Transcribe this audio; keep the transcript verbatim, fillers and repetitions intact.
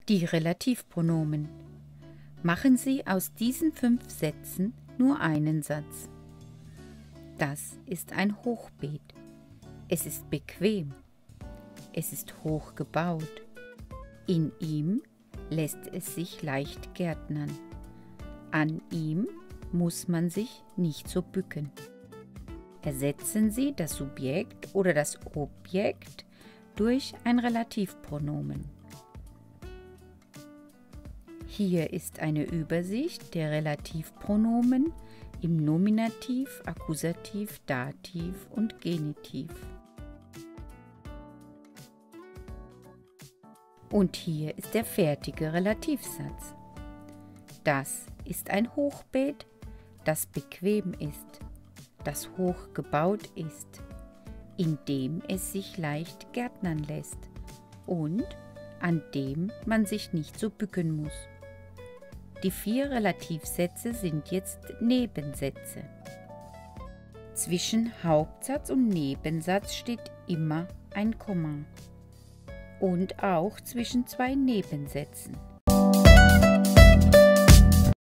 Die Relativpronomen. Machen Sie aus diesen fünf Sätzen nur einen Satz. Das ist ein Hochbeet. Es ist bequem. Es ist hoch gebaut. In ihm lässt es sich leicht gärtnern. An ihm muss man sich nicht so bücken. Ersetzen Sie das Subjekt oder das Objekt durch ein Relativpronomen. Hier ist eine Übersicht der Relativpronomen im Nominativ, Akkusativ, Dativ und Genitiv. Und hier ist der fertige Relativsatz. Das ist ein Hochbeet, das bequem ist, das hoch gebaut ist, in dem es sich leicht gärtnern lässt und an dem man sich nicht so bücken muss. Die vier Relativsätze sind jetzt Nebensätze. Zwischen Hauptsatz und Nebensatz steht immer ein Komma. Und auch zwischen zwei Nebensätzen.